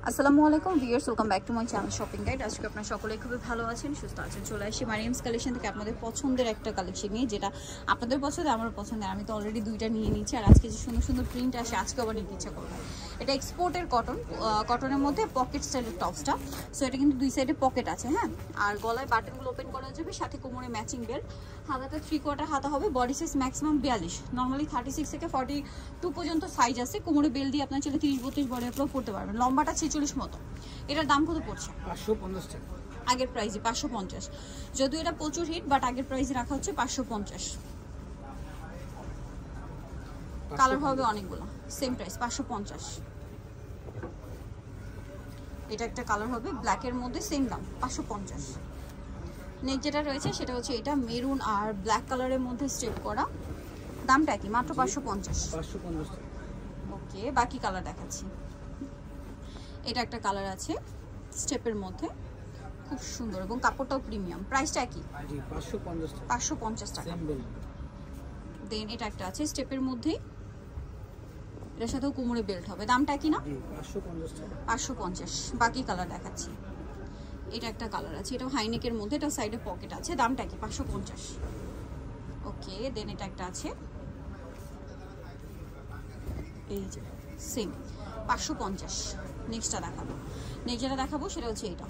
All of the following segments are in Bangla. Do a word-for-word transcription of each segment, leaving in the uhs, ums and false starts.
আসসালামু আলাইকুম viewers, welcome back to my channel shopping guide. আজকে আপনারা সকলে খুবই ভালো আছেন, সুস্থ আছেন। চলে আসি মারিয়ামস কালেকশন থেকে আপনাদের পছন্দের একটা কালেকশন নিয়ে, যেটা আপনাদের পছন্দের আমার পছন্দের। আমি তো অলরেডি দুইটা নিয়ে নিচ্ছি, আর আজকে যে সুন্দর সুন্দর প্রিন্ট আসে আজকে আবার নিতে ইচ্ছা করবে। এটা এক্সপোর্টের কটন, কটনের মধ্যে পকেট স্টাইলের টপসটা। সো এটা কিন্তু দুই সাইডে পকেট আছে, হ্যাঁ। আর গলায় বাটনগুলো ওপেন করা যাবে, সাথে কোমরে ম্যাচিং বেল্ট। হাতাটা থ্রি কোয়ার্টার হাতা হবে। বডি সাইজ ম্যাক্সিমাম বিয়াল্লিশ, নর্মালি থার্টি সিক্স থেকে ফর্টি টু পর্যন্ত সাইজ আছে। কোমরে বেল্ট দিয়ে আপনার চলে তিরিশ বত্রিশ বডি আপলোড করতে পারবেন। লম্বাটা ছেচল্লিশ মতো। এটার দাম কত পড়ছে? পাঁচশো পঞ্চাশ টাকা। আগের প্রাইসে পাঁচশো পঞ্চাশ। যদিও এটা প্রচুর হিট, বাট আগের প্রাইসে রাখা হচ্ছে পাঁচশো পঞ্চাশ। কালার হবে অনেকগুলো, সেম প্রাইস পাঁচশো পঞ্চাশ। এটা একটা কালার হবে ব্ল্যাকের মধ্যে, সেম দাম পাঁচশো পঞ্চাশ। নেক্সট যেটা রয়েছে সেটা হচ্ছে এটা মেরুন আর ব্ল্যাক কালারের মধ্যে স্টেপ করা। দামটা কি? মাত্র পাঁচশো পঞ্চাশ। পাঁচশো পঞ্চাশ টাকা। ওকে, বাকি কালার দেখাচ্ছি। এটা একটা কালার আছে স্টেপের মধ্যে, খুব সুন্দর এবং কাপড়টাও প্রিমিয়াম। প্রাইসটা কি? জি পাঁচশো পঞ্চাশ টাকা। পাঁচশো পঞ্চাশ টাকা। দেন এটা একটা আছে স্টেপের মধ্যে, এটার সাথেও কোমরে বেল্ট হবে। দামটা কি না? জি পাঁচশো পঞ্চাশ টাকা। পাঁচশো পঞ্চাশ। বাকি কালার দেখাচ্ছি। এটা একটা কালার আছে, এটাও হাইনেকের মধ্যে, এটা সাইডে পকেট আছে। দামটা কি? পাঁচশো পঞ্চাশ। ওকে, দেন এটা একটা আছে, এই যে সেম পাঁচশো পঞ্চাশ। নেক্সটটা দেখাবো। নেক্সট যেটা দেখাবো সেটা হচ্ছে এটা,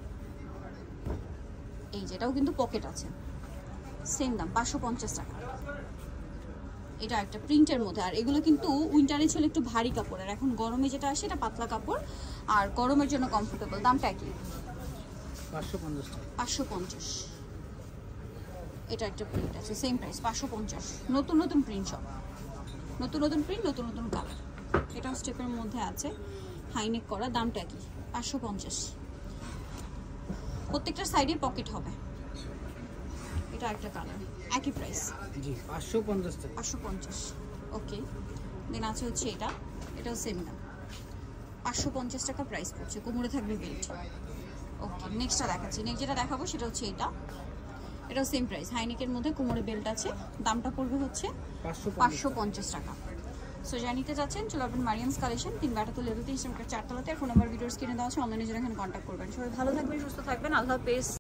এই যেটাও কিন্তু পকেট আছে, সেম দাম পাঁচশো পঞ্চাশ টাকা। এটা একটা প্রিন্টের মধ্যে, আর এগুলো কিন্তু উইন্টারে ছিল একটু ভারী কাপড়ের, এখন গরমে যেটা আসে এটা পাতলা কাপড় আর গরমের জন্য কমফোর্টেবল। দামটা কি? পাঁচশো পঞ্চাশ টাকা। পাঁচশো পঞ্চাশ। এটা একটা প্রিন্ট আছে, সেম প্রাইস পাঁচশো পঞ্চাশ। নতুন নতুন প্রিন্ট সব, নতুন নতুন প্রিন্ট, নতুন নতুন কালার। এটাও স্টেপের মধ্যে আছে, হাইনেক করা। দামটা কি? পাঁচশো পঞ্চাশ। প্রত্যেকটা সাইডে পকেট হবে। এটা একটা কালার, একই প্রাইস জি পাঁচশো পঞ্চাশ টাকা। পাঁচশো পঞ্চাশ। ওকে, দেন আছে হচ্ছে এটা, এটাও সেম দাম পাঁচশো পঞ্চাশ টাকা প্রাইস পড়ছে। কোমরে থাকবে বেল্ট। ওকে, নেক্সটটা দেখাচ্ছি। নেক্সট যেটা দেখাবো সেটা হচ্ছে এটা, এটাও সেম প্রাইস, হাইনেকের মধ্যে কোমরে বেল্ট আছে। দামটা পড়বে হচ্ছে পাঁচশো পঞ্চাশ টাকা। সো যা নিতে যাচ্ছেন চলে আসবেন মারিয়ামস কালেকশন, তিন বাটাতে লেভেল তিন চারতলাতে। ফোন নাম্বার ভিডিওস কিনে দেওয়া আছে, অনলাইনে জন্য এখানে কন্ট্যাক্ট করবেন। সবাই ভালো থাকবেন, সুস্থ থাকবেন, আল্লাহ হাফেজ।